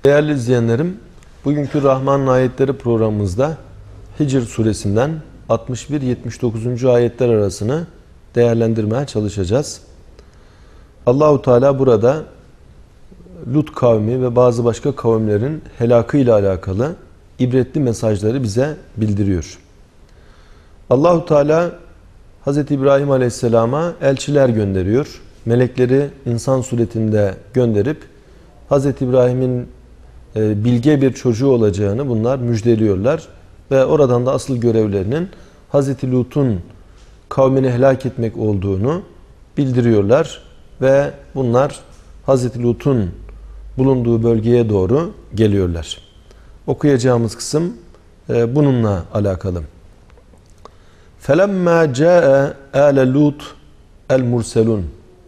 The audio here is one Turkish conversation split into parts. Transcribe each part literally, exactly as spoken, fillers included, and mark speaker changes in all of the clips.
Speaker 1: Değerli izleyenlerim, bugünkü Rahman Ayetleri programımızda Hicr suresinden altmış bir yetmiş dokuzuncu ayetler arasını değerlendirmeye çalışacağız. Allahu Teala burada Lut kavmi ve bazı başka kavimlerin helakıyla alakalı ibretli mesajları bize bildiriyor. Allahu Teala Hazreti İbrahim Aleyhisselam'a elçiler gönderiyor. Melekleri insan suretinde gönderip Hazreti İbrahim'in bilge bir çocuğu olacağını bunlar müjdeliyorlar. Ve oradan da asıl görevlerinin Hazreti Lut'un kavmini helak etmek olduğunu bildiriyorlar. Ve bunlar Hazreti Lut'un bulunduğu bölgeye doğru geliyorlar. Okuyacağımız kısım bununla alakalı. فَلَمَّا جَاءَ آلَ لُوتْ الْمُرْسَلُونَ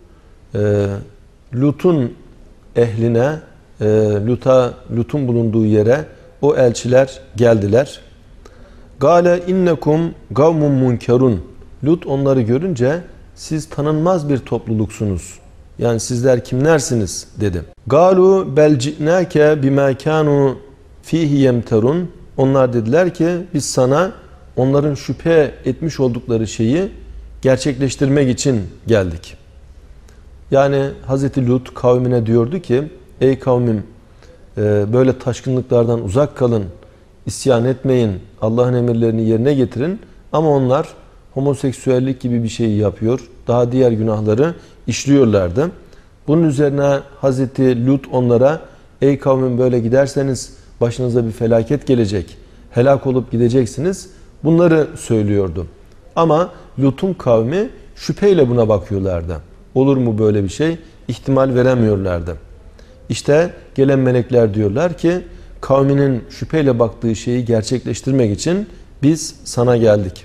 Speaker 1: Lut'un ehline, Lut'a, Lut'un bulunduğu yere o elçiler geldiler. Gale innekum gavmun munkerun. Lut onları görünce siz tanınmaz bir topluluksunuz. Yani sizler kimlersiniz dedi. Galu bel ci'nake bima kanu fihi yemterun. Onlar dediler ki biz sana onların şüphe etmiş oldukları şeyi gerçekleştirmek için geldik. Yani Hazreti Lut kavmine diyordu ki ey kavmim böyle taşkınlıklardan uzak kalın, isyan etmeyin, Allah'ın emirlerini yerine getirin. Ama onlar homoseksüellik gibi bir şey yapıyor, daha diğer günahları işliyorlardı. Bunun üzerine Hazreti Lut onlara ey kavmim böyle giderseniz başınıza bir felaket gelecek, helak olup gideceksiniz. Bunları söylüyordu. Ama Lut'un kavmi şüpheyle buna bakıyorlardı. Olur mu böyle bir şey? İhtimal veremiyorlardı. İşte gelen melekler diyorlar ki kavminin şüpheyle baktığı şeyi gerçekleştirmek için biz sana geldik.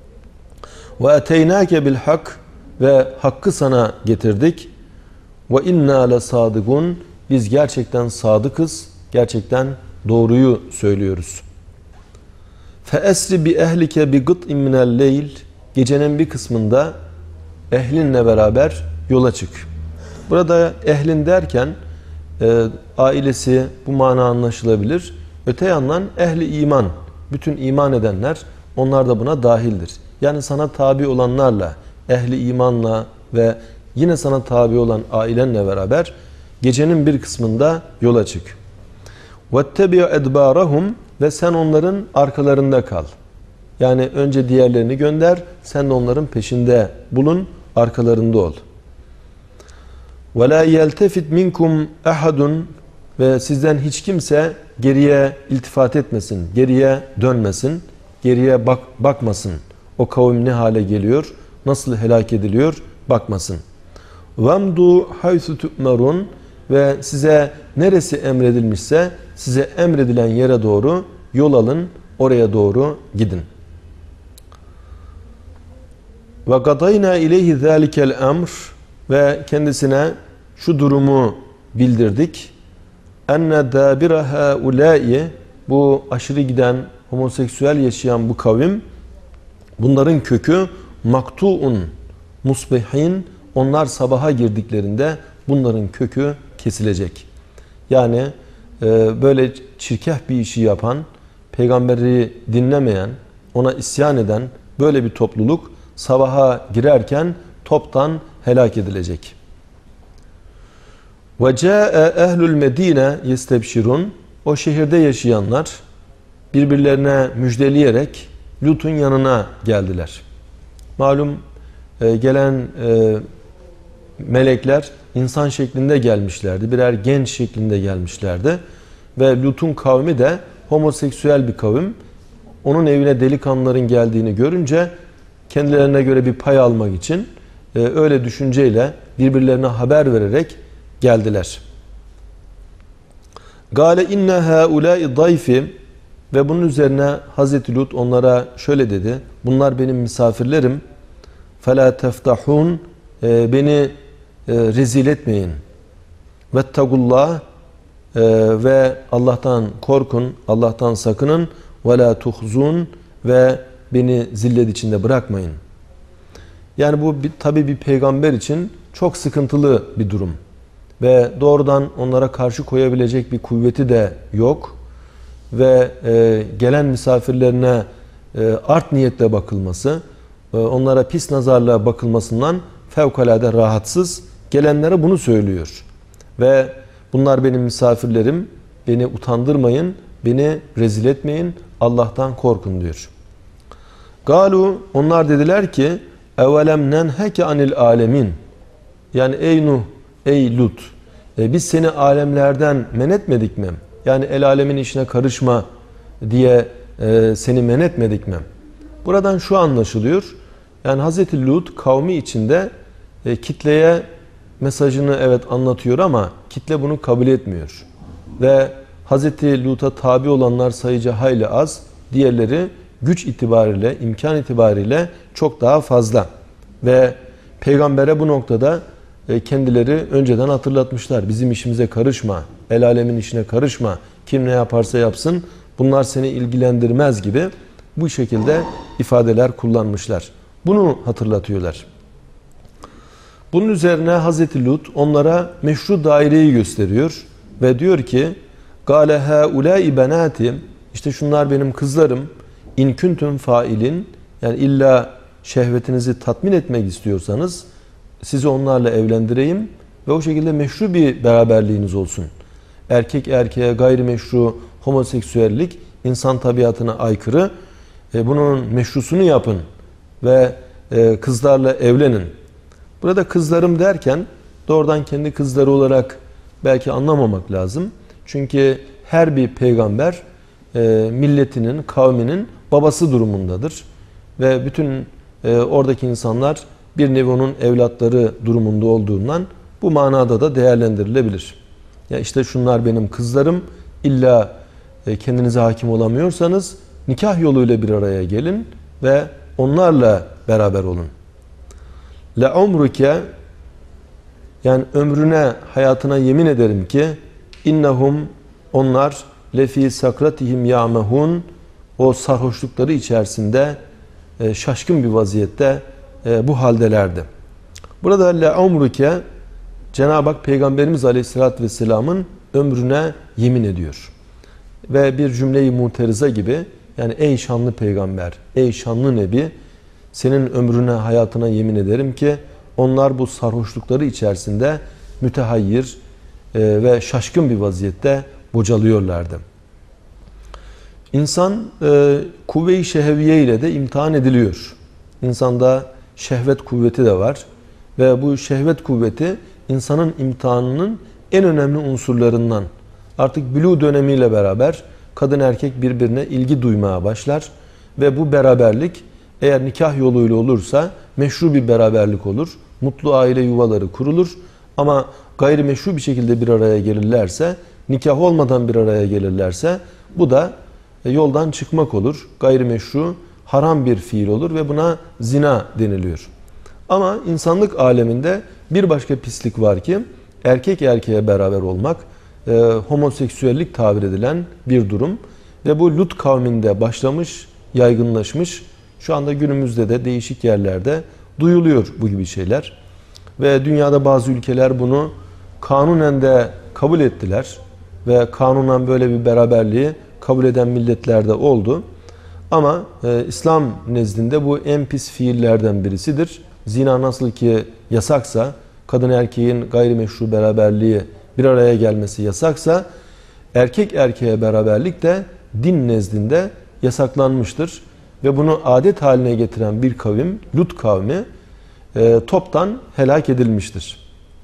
Speaker 1: Ve eteynâke bil hak ve hakkı sana getirdik. Ve inna le sadıkun biz gerçekten sadıkız. Gerçekten doğruyu söylüyoruz. Fe esri bi ehlike bi gıt'in minel leyl gecenin bir kısmında ehlinle beraber yola çık. Burada ehlin derken e, ailesi bu mana anlaşılabilir. Öte yandan ehli iman, bütün iman edenler onlar da buna dahildir. Yani sana tabi olanlarla, ehli imanla ve yine sana tabi olan ailenle beraber gecenin bir kısmında yola çık. وَاتَّبِعْ اَدْبَارَهُمْ ve sen onların arkalarında kal. Yani önce diğerlerini gönder, sen de onların peşinde bulun, arkalarında ol. وَلَا يَلْتَفِتْ مِنْكُمْ اَحَدٌ ve sizden hiç kimse geriye iltifat etmesin, geriye dönmesin, geriye bak bakmasın. O kavim ne hale geliyor, nasıl helak ediliyor bakmasın. وَمْدُوا حَيْثُ تُؤْمَرُونَ ve size neresi emredilmişse size emredilen yere doğru yol alın, oraya doğru gidin. وَقَضَيْنَا اِلَيْهِ ذَٰلِكَ الْاَمْرِ ve kendisine şu durumu bildirdik. اَنَّ دَابِرَ هَاُولَٰئِ bu aşırı giden, homoseksüel yaşayan bu kavim, bunların kökü maktuun musbihin, onlar sabaha girdiklerinde bunların kökü kesilecek. Yani e, böyle çirkef bir işi yapan, peygamberi dinlemeyen, ona isyan eden böyle bir topluluk sabaha girerken toptan helak edilecek. وَجَاءَ اَهْلُ الْمَد۪ينَ يَسْتَبْشِرُونَ o şehirde yaşayanlar birbirlerine müjdeleyerek Lut'un yanına geldiler. Malum e, gelen e, melekler insan şeklinde gelmişlerdi. Birer genç şeklinde gelmişlerdi. Ve Lut'un kavmi de homoseksüel bir kavim. Onun evine delikanlıların geldiğini görünce kendilerine göre bir pay almak için e, öyle düşünceyle birbirlerine haber vererek geldiler. Gale inne haulâi dayfi ve bunun üzerine Hazreti Lut onlara şöyle dedi. Bunlar benim misafirlerim. Fela teftahun beni e, rezil etmeyin. Vettagullah e, ve Allah'tan korkun, Allah'tan sakının. Ve la tuhzun ve beni zillet içinde bırakmayın. Yani bu tabi bir peygamber için çok sıkıntılı bir durum. ve doğrudan onlara karşı koyabilecek bir kuvveti de yok ve e, gelen misafirlerine e, art niyetle bakılması, e, onlara pis nazarla bakılmasından fevkalade rahatsız. Gelenlere bunu söylüyor ve bunlar benim misafirlerim, beni utandırmayın, beni rezil etmeyin, Allah'tan korkun diyor. Galu, onlar dediler ki evelem nenheke anil alemin, yani ey Nuh, ey Lut, e, biz seni alemlerden men etmedik mi? Yani el alemin işine karışma diye e, seni men etmedik mi? Buradan şu anlaşılıyor. Yani Hazreti Lut kavmi içinde e, kitleye mesajını evet anlatıyor ama kitle bunu kabul etmiyor. Ve Hazreti Lut'a tabi olanlar sayıca hayli az, diğerleri güç itibariyle, imkan itibariyle çok daha fazla. Ve peygambere bu noktada kendileri önceden hatırlatmışlar. Bizim işimize karışma, el alemin işine karışma, kim ne yaparsa yapsın, bunlar seni ilgilendirmez gibi bu şekilde ifadeler kullanmışlar. Bunu hatırlatıyorlar. Bunun üzerine Hazreti Lut onlara meşru daireyi gösteriyor ve diyor ki Gâle hâulâi benâtim, işte şunlar benim kızlarım, in kuntum failin, yani illa şehvetinizi tatmin etmek istiyorsanız sizi onlarla evlendireyim ve o şekilde meşru bir beraberliğiniz olsun. Erkek erkeğe gayrimeşru homoseksüellik insan tabiatına aykırı. E, bunun meşrusunu yapın ve e, kızlarla evlenin. Burada kızlarım derken doğrudan kendi kızları olarak belki anlamamak lazım. Çünkü her bir peygamber e, milletinin, kavminin babası durumundadır. Ve bütün e, oradaki insanlar bir nevi onun evlatları durumunda olduğundan bu manada da değerlendirilebilir. Ya işte şunlar benim kızlarım, illa e, kendinize hakim olamıyorsanız nikah yoluyla bir araya gelin ve onlarla beraber olun. La umruke, yani ömrüne, hayatına yemin ederim ki innahum, onlar lefi sakratihim ya'mehun, o sarhoşlukları içerisinde e, şaşkın bir vaziyette e, bu haldelerdi. Burada la umruke, Cenab-ı Hak Peygamberimiz Aleyhisselatü Vesselam'ın ömrüne yemin ediyor. Ve bir cümle-i muterize gibi, yani ey şanlı peygamber, ey şanlı nebi, senin ömrüne, hayatına yemin ederim ki onlar bu sarhoşlukları içerisinde mütehayyir e, ve şaşkın bir vaziyette bocalıyorlardı. İnsan e, kuvve-i şehviye ile de imtihan ediliyor. İnsanda şehvet kuvveti de var ve bu şehvet kuvveti insanın imtihanının en önemli unsurlarından. Artık bülû dönemiyle beraber kadın erkek birbirine ilgi duymaya başlar ve bu beraberlik eğer nikah yoluyla olursa meşru bir beraberlik olur. Mutlu aile yuvaları kurulur. Ama gayrimeşru bir şekilde bir araya gelirlerse, nikah olmadan bir araya gelirlerse bu da yoldan çıkmak olur. Gayrimeşru, haram bir fiil olur ve buna zina deniliyor. Ama insanlık aleminde bir başka pislik var ki erkek erkeğe beraber olmak, e, homoseksüellik tabir edilen bir durum. Ve bu Lut kavminde başlamış, yaygınlaşmış. Şu anda günümüzde de değişik yerlerde duyuluyor bu gibi şeyler. Ve dünyada bazı ülkeler bunu kanunen de kabul ettiler. Ve kanunen böyle bir beraberliği kabul eden milletler de oldu. Ama e, İslam nezdinde bu en pis fiillerden birisidir. Zina nasıl ki yasaksa, kadın erkeğin gayrimeşru beraberliği bir araya gelmesi yasaksa, erkek erkeğe beraberlik de din nezdinde yasaklanmıştır. Ve bunu adet haline getiren bir kavim, Lut kavmi, e, toptan helak edilmiştir.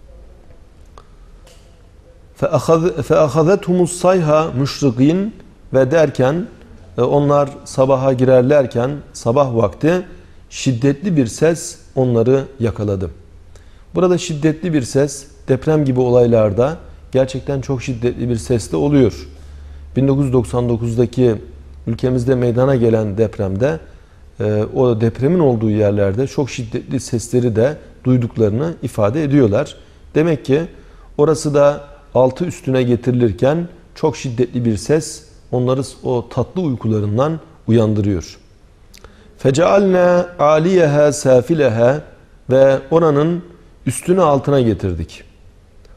Speaker 1: فَأَخَذَتْهُمُ الصَّيْحَ مُشْرِقِينَ, ve derken e, onlar sabaha girerlerken sabah vakti şiddetli bir ses onları yakaladı. Burada şiddetli bir ses deprem gibi olaylarda gerçekten çok şiddetli bir ses de oluyor. bin dokuz yüz doksan dokuzdaki ülkemizde meydana gelen depremde e, o depremin olduğu yerlerde çok şiddetli sesleri de duyduklarını ifade ediyorlar. Demek ki orası da altı üstüne getirilirken çok şiddetli bir ses onları o tatlı uykularından uyandırıyor. Fecealna aliyeha safileha, ve oranın üstünü altına getirdik.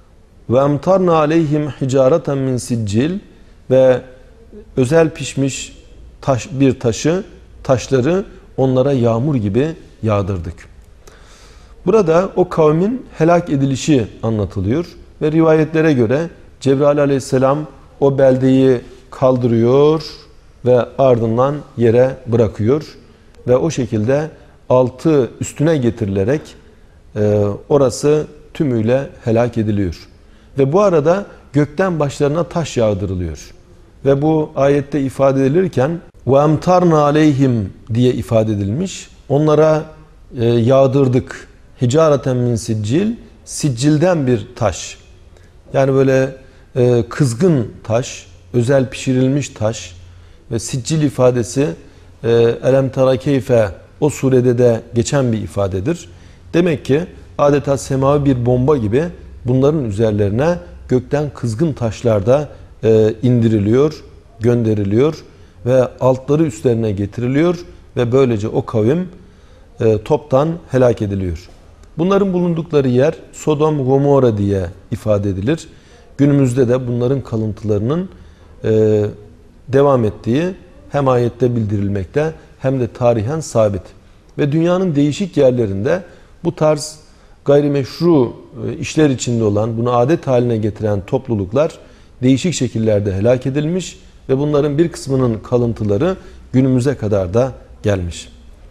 Speaker 1: Ve emtarna aleyhim hicareten min siccil ve özel pişmiş taş, bir taşı, taşları onlara yağmur gibi yağdırdık. Burada o kavmin helak edilişi anlatılıyor ve rivayetlere göre Cebrail aleyhisselam o beldeyi kaldırıyor ve ardından yere bırakıyor ve o şekilde altı üstüne getirilerek e, orası tümüyle helak ediliyor. Ve bu arada gökten başlarına taş yağdırılıyor. Ve bu ayette ifade edilirken وَاَمْتَرْنَا عَلَيْهِمْ diye ifade edilmiş. Onlara e, yağdırdık. Hicareten min siccil, siccilden bir taş. Yani böyle e, kızgın taş, özel pişirilmiş taş ve siccil ifadesi e, elem tara keyfe o surede de geçen bir ifadedir. Demek ki adeta semavi bir bomba gibi bunların üzerlerine gökten kızgın taşlar da e, indiriliyor, gönderiliyor ve altları üstlerine getiriliyor ve böylece o kavim e, toptan helak ediliyor. Bunların bulundukları yer Sodom Gomorra diye ifade edilir. Günümüzde de bunların kalıntılarının e, devam ettiği hem ayette bildirilmekte hem de tarihen sabit. Ve dünyanın değişik yerlerinde bu tarz gayrimeşru işler içinde olan, bunu adet haline getiren topluluklar değişik şekillerde helak edilmiş ve bunların bir kısmının kalıntıları günümüze kadar da gelmiş.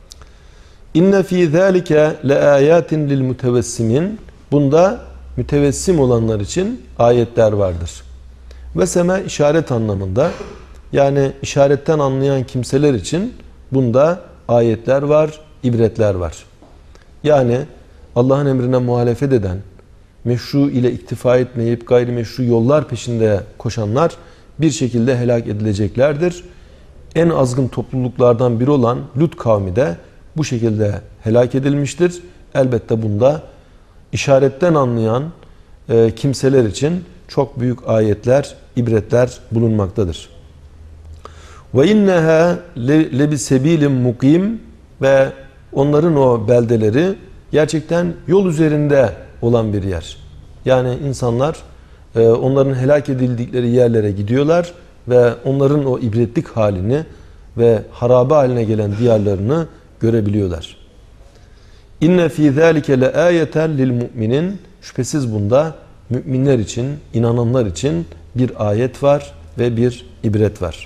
Speaker 1: İnne fî zâlike leâyâtin lil mutevessimin. Bunda mütevessim olanlar için ayetler vardır. Veseme işaret anlamında, yani işaretten anlayan kimseler için bunda ayetler var, ibretler var. Yani Allah'ın emrine muhalefet eden, meşru ile iktifa etmeyip gayrimeşru yollar peşinde koşanlar bir şekilde helak edileceklerdir. En azgın topluluklardan biri olan Lut kavmi de bu şekilde helak edilmiştir. Elbette bunda işaretten anlayan e, kimseler için çok büyük ayetler, ibretler bulunmaktadır. Ve inneha lebisebilin mukim ve onların o beldeleri gerçekten yol üzerinde olan bir yer. Yani insanlar e, onların helak edildikleri yerlere gidiyorlar ve onların o ibretlik halini ve harabe haline gelen diyarlarını görebiliyorlar. İnne fî zâlike leâyeten lil mu'minin. Şüphesiz bunda müminler için, inananlar için bir ayet var ve bir ibret var.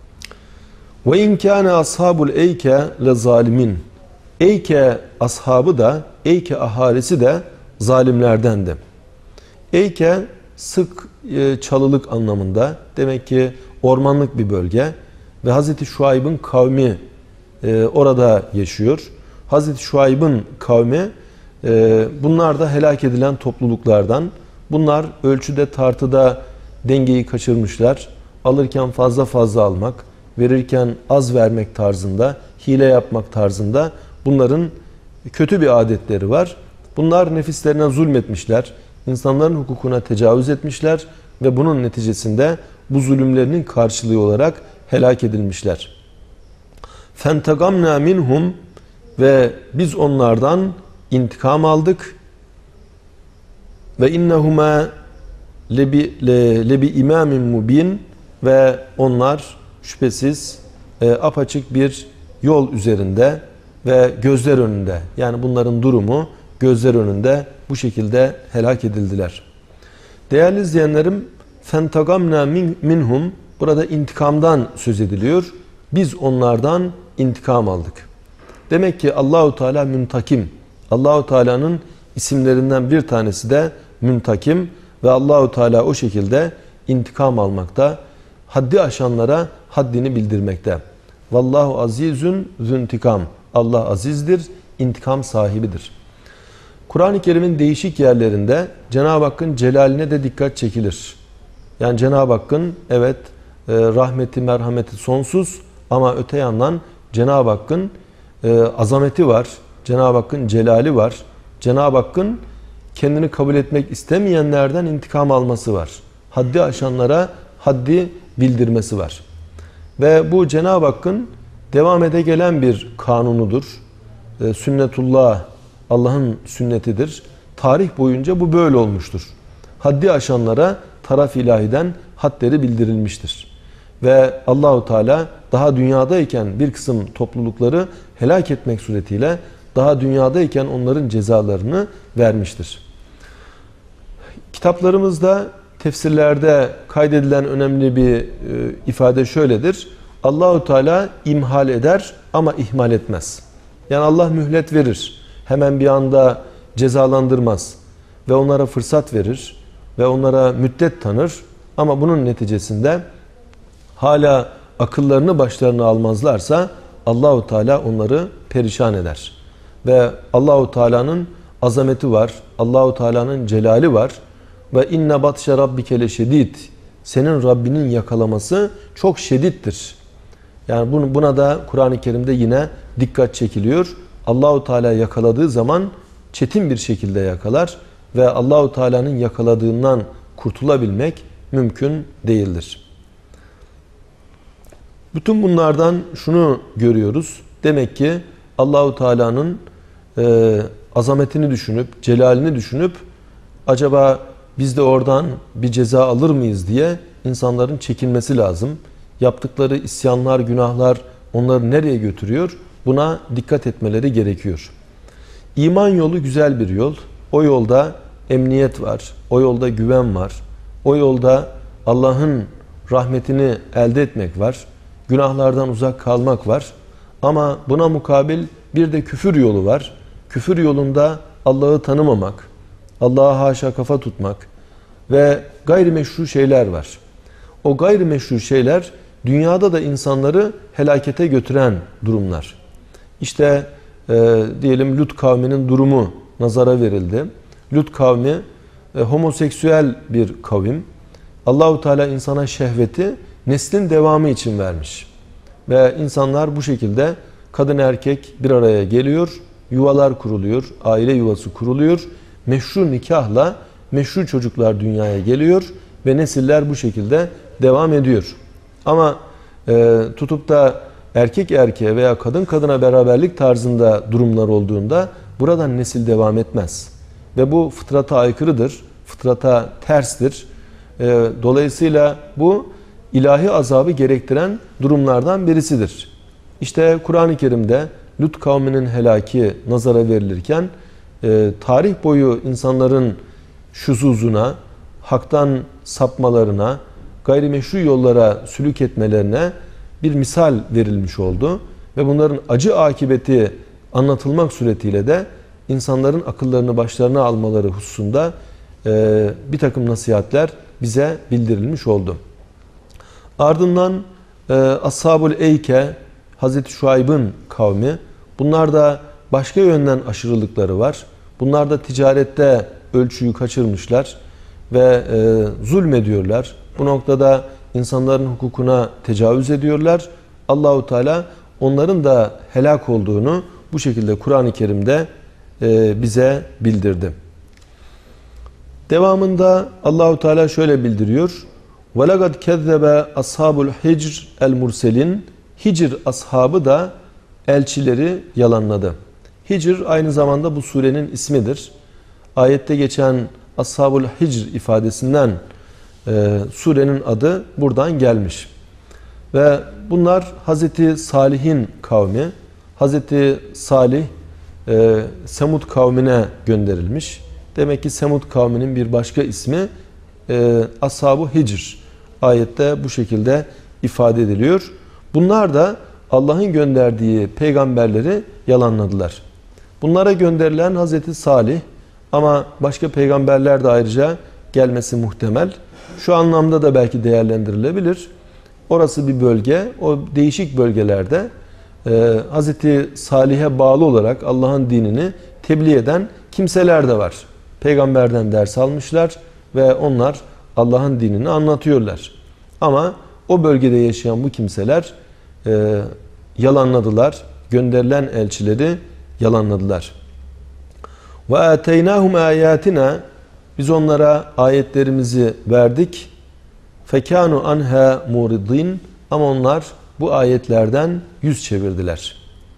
Speaker 1: Ve in kâne ashabul eyke le zalimin. Eyke ashabı da, Eyke ahalisi de zalimlerdendi. Eyke sık e, çalılık anlamında, demek ki ormanlık bir bölge ve Hazreti Şuayb'ın kavmi e, orada yaşıyor. Hazreti Şuayb'ın kavmi e, bunlar da helak edilen topluluklardan. Bunlar ölçüde tartıda dengeyi kaçırmışlar. Alırken fazla fazla almak, verirken az vermek tarzında, hile yapmak tarzında bunların kötü bir adetleri var. Bunlar nefislerine zulmetmişler, insanların hukukuna tecavüz etmişler ve bunun neticesinde bu zulümlerinin karşılığı olarak helak edilmişler. فَانْتَقَمْنَا minhum ve biz onlardan intikam aldık. Ve innehuma lebi lebi imamin mubin ve onlar şüphesiz e, apaçık bir yol üzerinde ve gözler önünde, yani bunların durumu gözler önünde bu şekilde helak edildiler. Değerli izleyenlerim, fentagamna minhum, burada intikamdan söz ediliyor. Biz onlardan intikam aldık. Demek ki Allahu Teala müntakim. Allahu Teala'nın isimlerinden bir tanesi de müntakim ve Allahu Teala o şekilde intikam almakta, haddi aşanlara haddini bildirmekte. Vallahu azizün züntikam. Allah azizdir, intikam sahibidir. Kur'an-ı Kerim'in değişik yerlerinde Cenab-ı Hakk'ın celaline de dikkat çekilir. Yani Cenab-ı Hakk'ın evet rahmeti, merhameti sonsuz ama öte yandan Cenab-ı Hakk'ın azameti var. Cenab-ı Hakk'ın celali var. Cenab-ı Hakk'ın kendini kabul etmek istemeyenlerden intikam alması var. Haddi aşanlara haddi bildirmesi var. Ve bu Cenab-ı Hakk'ın devam ede gelen bir kanunudur. E, sünnetullah, Allah'ın sünnetidir. Tarih boyunca bu böyle olmuştur. haddi aşanlara taraf ilahiden hadleri bildirilmiştir. Ve Allahu Teala daha dünyadayken bir kısım toplulukları helak etmek suretiyle daha dünyadayken onların cezalarını vermiştir. Kitaplarımızda, tefsirlerde kaydedilen önemli bir e, ifade şöyledir. Allahu Teala imhal eder ama ihmal etmez. Yani Allah mühlet verir. Hemen bir anda cezalandırmaz ve onlara fırsat verir ve onlara müddet tanır. Ama bunun neticesinde hala akıllarını başlarına almazlarsa Allahu Teala onları perişan eder. Ve Allahu Teala'nın azameti var. Allahu Teala'nın celali var. Ve inne batşe rabbike leşedid. Senin Rabbinin yakalaması çok şedittir. Yani buna da Kur'an-ı Kerim'de yine dikkat çekiliyor. Allahu Teala yakaladığı zaman çetin bir şekilde yakalar ve Allahu Teala'nın yakaladığından kurtulabilmek mümkün değildir. Bütün bunlardan şunu görüyoruz. Demek ki Allahu Teala'nın e, azametini düşünüp, celalini düşünüp acaba biz de oradan bir ceza alır mıyız diye insanların çekinmesi lazım. Yaptıkları isyanlar, günahlar onları nereye götürüyor? Buna dikkat etmeleri gerekiyor. İman yolu güzel bir yol. O yolda emniyet var. O yolda güven var. O yolda Allah'ın rahmetini elde etmek var. Günahlardan uzak kalmak var. Ama buna mukabil bir de küfür yolu var. Küfür yolunda Allah'ı tanımamak, Allah'a haşa kafa tutmak ve gayrimeşru şeyler var. O gayrimeşru şeyler dünyada da insanları helakete götüren durumlar. İşte e, diyelim Lut kavminin durumu nazara verildi. Lut kavmi e, homoseksüel bir kavim. Allahu Teala insana şehveti neslin devamı için vermiş. Ve insanlar bu şekilde kadın erkek bir araya geliyor, yuvalar kuruluyor, aile yuvası kuruluyor. Meşru nikahla meşru çocuklar dünyaya geliyor ve nesiller bu şekilde devam ediyor. Ama e, tutup da erkek erkeğe veya kadın kadına beraberlik tarzında durumlar olduğunda buradan nesil devam etmez. Ve bu fıtrata aykırıdır, fıtrata terstir. E, dolayısıyla bu ilahi azabı gerektiren durumlardan birisidir. İşte Kur'an-ı Kerim'de Lut kavminin helaki nazara verilirken e, tarih boyu insanların şuzuzuna, haktan sapmalarına, gayrimeşru yollara sülük etmelerine bir misal verilmiş oldu. Ve bunların acı akıbeti anlatılmak suretiyle de insanların akıllarını başlarına almaları hususunda e, bir takım nasihatler bize bildirilmiş oldu. Ardından e, Ashab-ül Eyke, Hazreti Şuayb'ın kavmi, bunlar da başka yönden aşırılıkları var. Bunlar da ticarette ölçüyü kaçırmışlar ve e, zulmediyorlar. Bu noktada insanların hukukuna tecavüz ediyorlar. Allahu Teala onların da helak olduğunu bu şekilde Kur'an-ı Kerim'de e, bize bildirdi. Devamında Allahu Teala şöyle bildiriyor. وَلَقَدْ كَذَّبَ أَصْحَابُ الْحِجْرِ الْمُرْسَلِينَ Hicr ashabı da elçileri yalanladı. Hicr aynı zamanda bu surenin ismidir. Ayette geçen Ashab-ül Hicr ifadesinden e, surenin adı buradan gelmiş. Ve bunlar Hazreti Salih'in kavmi. Hazreti Salih e, Semud kavmine gönderilmiş. Demek ki Semud kavminin bir başka ismi e, Ashab-ı Hicr. Ayette bu şekilde ifade ediliyor. Bunlar da Allah'ın gönderdiği peygamberleri yalanladılar. Bunlara gönderilen Hazreti Salih ama başka peygamberler de ayrıca gelmesi muhtemel. Şu anlamda da belki değerlendirilebilir. Orası bir bölge. O değişik bölgelerde e, Hazreti Salih'e bağlı olarak Allah'ın dinini tebliğ eden kimseler de var. Peygamberden ders almışlar ve onlar Allah'ın dinini anlatıyorlar. Ama o bölgede yaşayan bu kimseler e, yalanladılar. Gönderilen elçileri yalanladılar. Ve ateynahum ayatina biz onlara ayetlerimizi verdik. Fekanu anha muridin ama onlar bu ayetlerden yüz çevirdiler.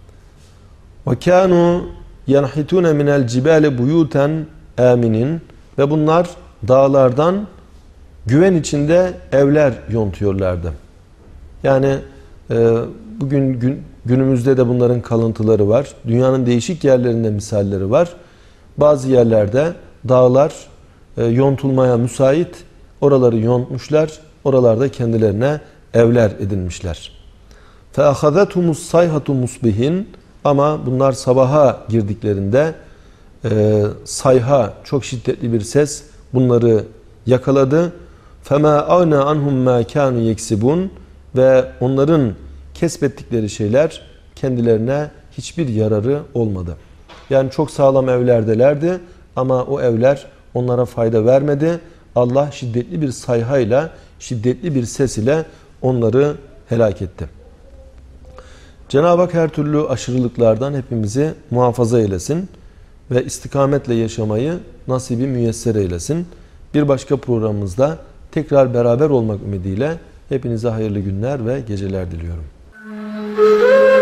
Speaker 1: Ve kanu yanhitun minel cibali buyutan aminin ve bunlar dağlardan güven içinde evler yontuyorlardı. Yani e, bugün gün, günümüzde de bunların kalıntıları var. Dünyanın değişik yerlerinde misalleri var. Bazı yerlerde dağlar e, yontulmaya müsait. Oraları yontmuşlar. Oralarda kendilerine evler edinmişler. فَاَخَذَتْهُمُ الصَّيْحَةُ مُصْبِحِينَ Ama bunlar sabaha girdiklerinde e, sayha, çok şiddetli bir ses bunları yakaladı. فَمَا اَغْنَا عَنْهُمْ مَا كَانُوا يَكْسِبُونَ Ve onların kesbettikleri şeyler kendilerine hiçbir yararı olmadı. Yani çok sağlam evlerdelerdi ama o evler onlara fayda vermedi. Allah şiddetli bir sayhayla, şiddetli bir ses ile onları helak etti. Cenab-ı Hak her türlü aşırılıklardan hepimizi muhafaza eylesin ve istikametle yaşamayı nasibi müyesser eylesin. Bir başka programımızda tekrar beraber olmak ümidiyle hepinize hayırlı günler ve geceler diliyorum.